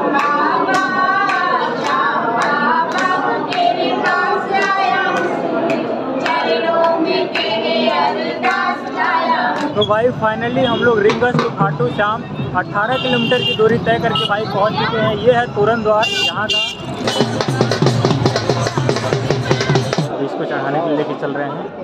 तो भाई फाइनली हम लोग रिंगस टू खाटू श्याम 18 किलोमीटर की दूरी तय करके भाई पहुंच चुके हैं। ये है तोरण द्वार यहाँ का। अब इसको चढ़ाने के लिए लेके चल रहे हैं।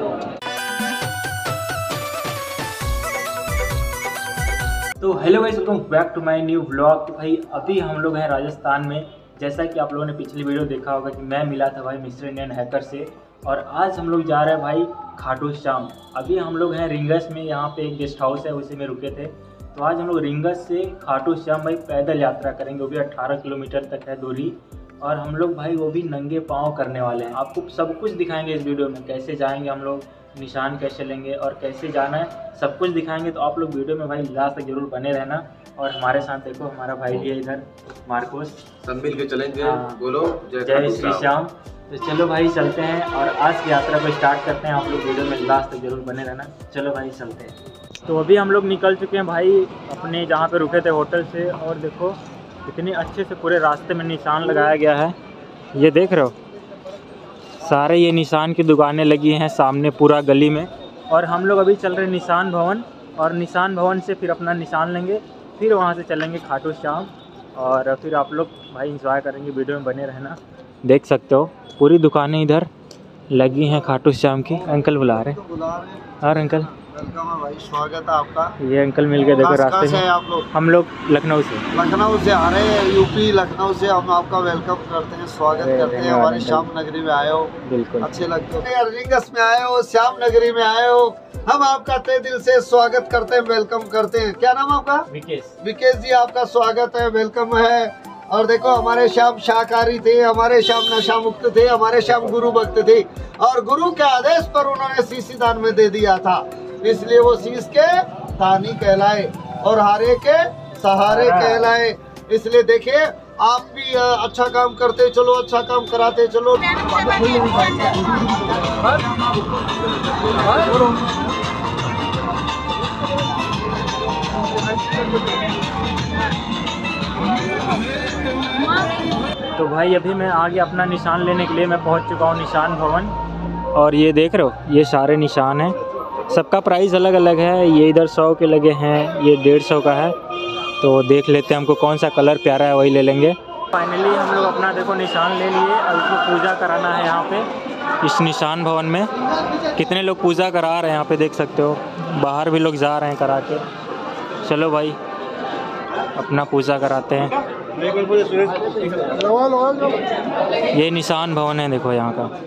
तो hello guys, welcome back to my new vlog. तो भाई अभी हम लोग हैं राजस्थान में। जैसा कि आप लोगों ने पिछली वीडियो देखा होगा कि मैं मिला था भाई मिस्टर इंडियन हैकर से, और आज हम लोग जा रहे हैं भाई खाटू श्याम। अभी हम लोग हैं रिंगस में, यहाँ पे एक गेस्ट हाउस है, उसी में रुके थे। तो आज हम लोग रिंगस से खाटू श्याम भाई पैदल यात्रा करेंगे, वो भी 18 किलोमीटर तक है दूरी। और हम लोग भाई वो भी नंगे पाँव करने वाले हैं। आपको सब कुछ दिखाएंगे इस वीडियो में, कैसे जाएंगे हम लोग, निशान कैसे लेंगे और कैसे जाना है, सब कुछ दिखाएंगे। तो आप लोग वीडियो में भाई लास्ट तक जरूर बने रहना। और हमारे साथ देखो हमारा भाई भी है इधर, मार्कोस। सब मिल के चलेंगे। बोलो जय श्री श्याम। तो चलो भाई चलते हैं और आज की यात्रा को स्टार्ट करते हैं। आप लोग वीडियो में लास्ट तक जरूर बने रहना। चलो भाई चलते हैं। तो अभी हम लोग निकल चुके हैं भाई अपने जहाँ पे रुके थे होटल से, और देखो इतने अच्छे से पूरे रास्ते में निशान लगाया गया है। ये देख रहे हो, सारे ये निशान की दुकानें लगी हैं सामने पूरा गली में। और हम लोग अभी चल रहे हैं निशान भवन, और निशान भवन से फिर अपना निशान लेंगे, फिर वहाँ से चलेंगे खाटू श्याम। और फिर आप लोग भाई एंजॉय करेंगे, वीडियो में बने रहना। देख सकते हो पूरी दुकानें इधर लगी हैं खाटू श्याम की। अंकल बुला रहे हैं। और अंकल वेलकम है भाई, स्वागत है आपका। ये अंकल मिल गए, देखो रास्ते में। आप लोग? हम लोग लखनऊ से आ रहे हैं, यूपी लखनऊ से। हम आपका वेलकम करते हैं, स्वागत करते हैं। हमारे श्याम नगरी में आए हो, बिल्कुल अच्छे लगते हो। रिंगस में आए हो, श्याम नगरी में आए हो, हम आपका तहे दिल से स्वागत करते हैं, वेलकम करते हैं। क्या नाम आपका? विकेश जी, आपका स्वागत है, वेलकम है। और देखो हमारे श्याम शाकाहारी थे, हमारे श्याम नशा मुक्त थे, हमारे श्याम गुरु भक्त थे, और गुरु के आदेश पर उन्होंने शीश दान में दे दिया था, इसलिए वो शीश के दानी कहलाए और हारे के सहारे कहलाए। इसलिए देखिए आप भी अच्छा काम करते चलो, अच्छा काम कराते चलो। तो भाई अभी मैं आ गया अपना निशान लेने के लिए। मैं पहुंच चुका हूं निशान भवन, और ये देख रहे हो ये सारे निशान हैं। सबका प्राइस अलग अलग है। ये इधर 100 के लगे हैं, ये 150 का है। तो देख लेते हैं हमको कौन सा कलर प्यारा है, वही ले लेंगे। फाइनली हम लोग अपना देखो निशान ले लिए। अब इसको पूजा कराना है यहाँ पे इस निशान भवन में। कितने लोग पूजा करा रहे हैं यहाँ पे, देख सकते हो। बाहर भी लोग जा रहे हैं करा के। चलो भाई अपना पूजा कराते हैं। ये निशान भवन है, देखो यहाँ का।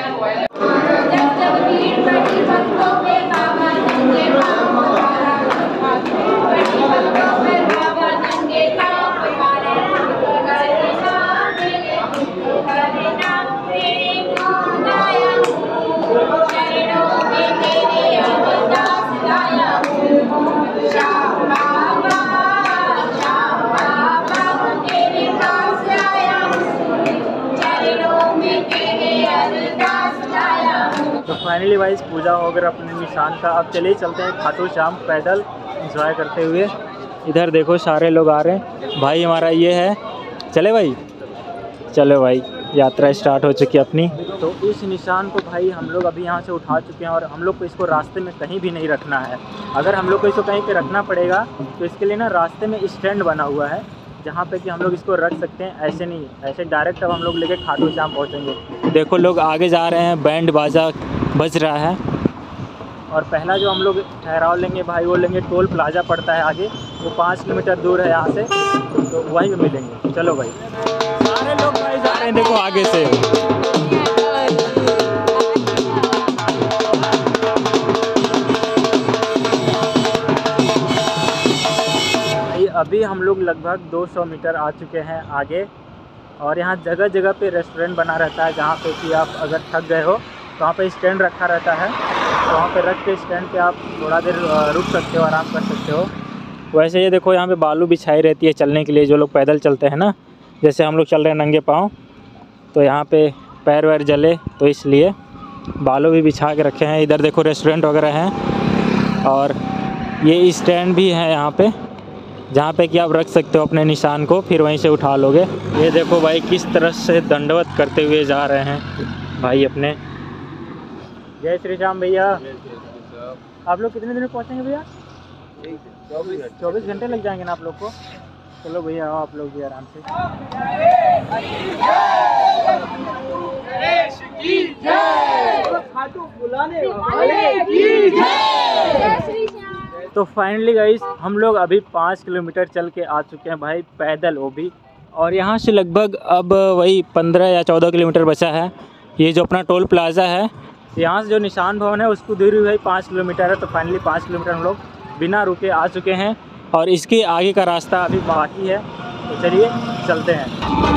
तो फाइनली भाई पूजा हो गया अपने निशान का। अब चलिए चलते हैं खाटू श्याम पैदल एंजॉय करते हुए। इधर देखो सारे लोग आ रहे हैं। भाई हमारा ये है, चले भाई, चलो भाई यात्रा स्टार्ट हो चुकी है अपनी। तो इस निशान को भाई हम लोग अभी यहाँ से उठा चुके हैं, और हम लोग को इसको रास्ते में कहीं भी नहीं रखना है। अगर हम लोग को इसको कहीं पे रखना पड़ेगा तो इसके लिए ना रास्ते में स्टैंड बना हुआ है, जहाँ पे कि हम लोग इसको रख सकते हैं। ऐसे नहीं, ऐसे डायरेक्ट अब हम लोग लेके खाटू श्याम पहुँचेंगे। देखो लोग आगे जा रहे हैं, बैंड बाजा बज रहा है। और पहला जो हम लोग ठहराव लेंगे भाई, वो लेंगे टोल प्लाजा पड़ता है आगे, वो 5 किलोमीटर दूर है यहाँ से, तो वहीं पे मिलेंगे। चलो भाई सारे लोग भाई जा रहे हैं, देखो आगे से। अभी हम लोग लगभग 200 मीटर आ चुके हैं आगे, और यहाँ जगह जगह पे रेस्टोरेंट बना रहता है, जहाँ पे कि आप अगर थक गए हो तो वहाँ पे स्टैंड रखा रहता है। तो वहाँ पे रख के स्टैंड पे आप थोड़ा देर रुक सकते हो, आराम कर सकते हो। वैसे ये देखो यहाँ पे बालू बिछाई रहती है चलने के लिए, जो लोग पैदल चलते हैं ना, जैसे हम लोग चल रहे हैं नंगे पाँव, तो यहाँ पे पैर वैर जले, तो इसलिए बालू भी बिछा के रखे हैं। इधर देखो रेस्टोरेंट वगैरह हैं, और ये स्टैंड भी है यहाँ पे, जहाँ पे कि आप रख सकते हो अपने निशान को, फिर वहीं से उठा लोगे। ये देखो भाई किस तरह से दंडवत करते हुए जा रहे हैं भाई अपने। जय श्री राम भैया। आप लोग कितने दिन में पहुँचेंगे भैया? 24 घंटे लग जाएंगे ना आप लोग को? चलो भैया आओ आप लोग भी आराम से। तो फाइनली गाइस हम लोग अभी 5 किलोमीटर चल के आ चुके हैं भाई, पैदल वो भी। और यहाँ से लगभग अब वही 15 या 14 किलोमीटर बचा है। ये जो अपना टोल प्लाज़ा है, यहाँ से जो निशान भवन है उसको दूरी भाई 5 किलोमीटर है। तो फाइनली 5 किलोमीटर हम लोग बिना रुके आ चुके हैं और इसके आगे का रास्ता अभी बाकी है। तो चलिए चलते हैं।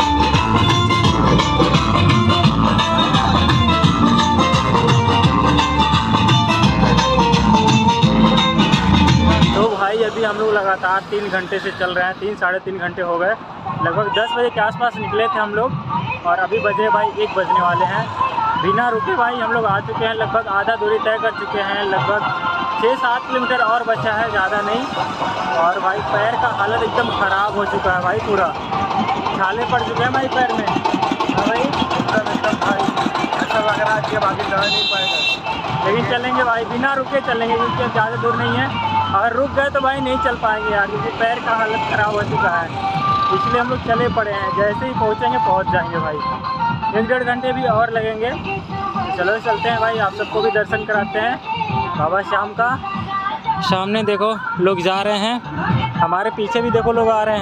तो भाई अभी हम लोग लगातार 3 घंटे से चल रहे हैं, 3 साढ़े 3 घंटे हो गए। लगभग 10 बजे के आसपास निकले थे हम लोग और अभी बजे भाई 1 बजने वाले हैं। बिना रुके भाई हम लोग आ चुके हैं, लगभग आधा दूरी तय कर चुके हैं। लगभग 6-7 किलोमीटर और बचा है, ज़्यादा नहीं। और भाई पैर का हालत एकदम ख़राब हो चुका है भाई, पूरा छाले पड़ चुके हैं भाई पैर में। हाँ भाई एकदम भाई ऐसा लग रहा है कि अब आगे जा नहीं पाएगा, लेकिन चलेंगे भाई, बिना रुके चलेंगे क्योंकि अब ज़्यादा दूर नहीं है। अगर रुक गए तो भाई नहीं चल पाएंगे यार, क्योंकि पैर का हालत ख़राब हो चुका है, इसलिए हम लोग चले पड़े हैं। जैसे ही पहुँचेंगे पहुँच जाएंगे भाई, 1-1.5 घंटे भी और लगेंगे। चलो चलते हैं भाई, आप सबको भी दर्शन कराते हैं बाबा श्याम का। सामने देखो लोग जा रहे हैं, हमारे पीछे भी देखो लोग आ रहे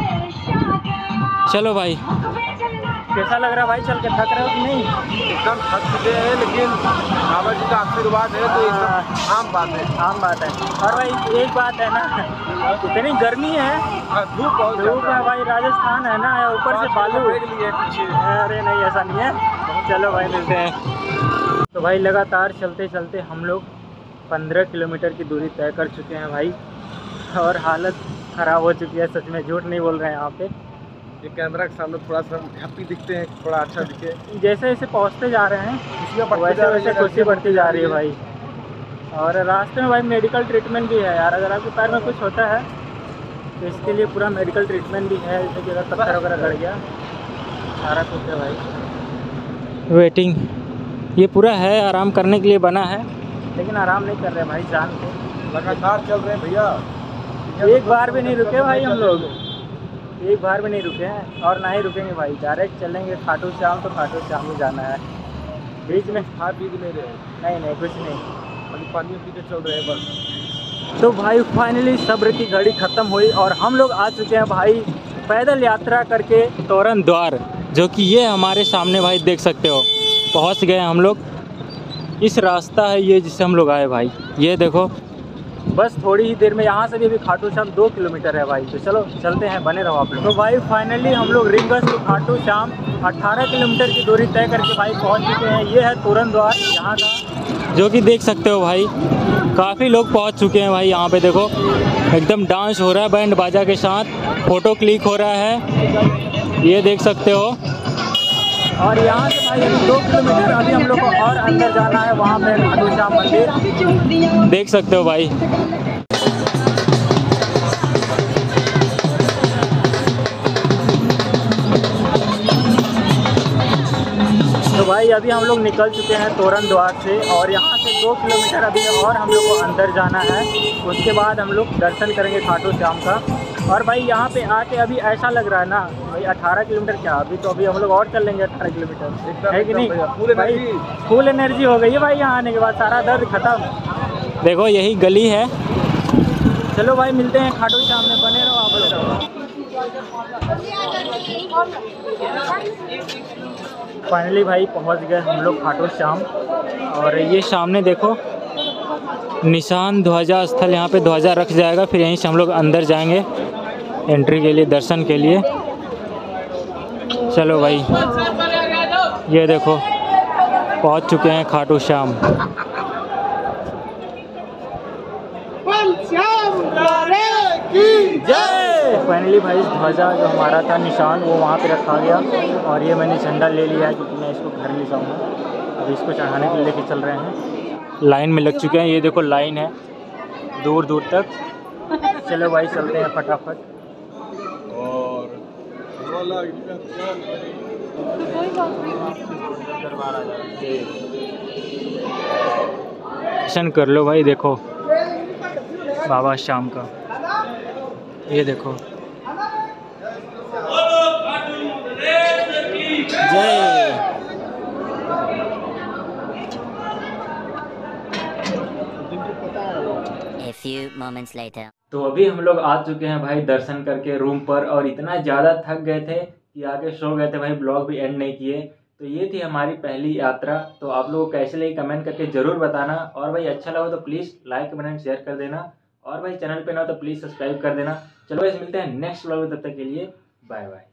हैं। चलो भाई, कैसा लग रहा है भाई चल के? थक रहे हो कि नहीं? एकदम थक चुके हैं, लेकिन बाबा जी का आशीर्वाद है तो एकदम आम बात है। आम बात है। और भाई एक बात है ना, इतनी गर्मी है, धूप है भाई, राजस्थान है ना, ऊपर से बालू लिए पीछे। अरे नहीं ऐसा नहीं है। चलो भाई मिलते हैं। तो भाई लगातार चलते चलते हम लोग 15 किलोमीटर की दूरी तय कर चुके हैं भाई, और हालत ख़राब हो चुकी है, सच में झूठ नहीं बोल रहे हैं। यहाँ पे ये कैमरा के सामने थोड़ा सा हैप्पी दिखते हैं, थोड़ा अच्छा दिखे। जैसे जैसे पहुँचते जा रहे हैं वैसे वैसे खुशी बढ़ती जा रही है भाई। और रास्ते में भाई मेडिकल ट्रीटमेंट भी है यार, अगर आपके पैर में कुछ होता है तो इसके लिए पूरा मेडिकल ट्रीटमेंट भी है। जैसे कि अगर पत्थर वगैरह गड़ गया, सारा कुछ है भाई। वेटिंग ये पूरा है, आराम करने के लिए बना है, लेकिन आराम नहीं कर रहे भाई, जान को लगातार चल रहे हैं भैया। एक बार भी नहीं रुके भाई हम लोग, एक बार भी नहीं रुके हैं और ना ही रुकेंगे भाई। डायरेक्ट चलेंगे खाटू श्याम, तो खाटू श्याम में जाना है। बीच में खा पी नहीं रहे? नहीं कुछ नहीं, पानी पी के चल रहे हैं बस। तो भाई फाइनली सब्र की घड़ी ख़त्म हुई और हम लोग आ चुके हैं भाई पैदल यात्रा करके तोरण द्वार, जो कि ये हमारे सामने भाई देख सकते हो। पहुंच गए हम लोग, इस रास्ता है ये जिससे हम लोग आए भाई। ये देखो बस थोड़ी ही देर में यहाँ से भी अभी खाटू श्याम 2 किलोमीटर है भाई। तो चलो चलते हैं, बने रहो आप लोग। तो भाई फाइनली हम लोग रिंगस टू खाटू श्याम 18 किलोमीटर की दूरी तय करके भाई पहुँच चुके हैं। ये है तोरण द्वार यहाँ का, जो कि देख सकते हो भाई काफ़ी लोग पहुँच चुके हैं भाई। यहाँ पे देखो एकदम डांस हो रहा है बैंड बाजा के साथ, फ़ोटो क्लिक हो रहा है, ये देख सकते हो। और यहाँ से भाई 2 किलोमीटर अभी हम लोग को और अंदर जाना है, वहाँ पे खाटू श्याम मंदिर देख सकते हो भाई। तो भाई अभी हम लोग निकल चुके हैं तोरण द्वार से, और यहाँ से 2 किलोमीटर अभी और हम लोग को अंदर जाना है। उसके बाद हम लोग दर्शन करेंगे खाटू श्याम का। और भाई यहाँ पे आके अभी ऐसा लग रहा है ना भाई 18 किलोमीटर क्या, अभी हम लोग और चल लेंगे 18 किलोमीटर, है कि नहीं भाई? फुल एनर्जी हो गई है भाई यहाँ आने के बाद, सारा दर्द खत्म। देखो यही गली है। चलो भाई मिलते हैं खाटू श्याम में, बने रहो आप लोग। फाइनली भाई पहुँच गए हम लोग खाटू श्याम, और ये सामने देखो निशान ध्वजा स्थल, यहाँ पे ध्वजा रख जाएगा, फिर यहीं से हम लोग अंदर जाएंगे एंट्री के लिए, दर्शन के लिए। चलो भाई ये देखो पहुँच चुके हैं खाटू श्याम। जय। फाइनली भाई ध्वजा जो हमारा था निशान वो वहाँ पे रखा गया, और ये मैंने झंडा ले लिया है क्योंकि मैं इसको घर ले जाऊँगा। अभी इसको चढ़ाने के लिए लेके चल रहे हैं, लाइन में लग चुके हैं। ये देखो लाइन है दूर दूर तक, चलो भाई चलते हैं फटाफट। और दर्शन कर लो भाई, देखो बाबा शाम का, ये देखो। जय। A few moments later. तो अभी हम लोग आ चुके हैं भाई दर्शन करके रूम पर, और इतना ज़्यादा थक गए थे कि आके सो गए थे भाई, ब्लॉग भी एंड नहीं किए। तो ये थी हमारी पहली यात्रा। तो आप लोगों को कैसे लगी कमेंट करके ज़रूर बताना, और भाई अच्छा लगा तो प्लीज़ लाइक कमेंट शेयर कर देना, और भाई चैनल पे ना हो तो प्लीज़ सब्सक्राइब कर देना। चलो इस मिलते हैं नेक्स्ट ब्लॉग में, तब तक के लिए बाय बाय।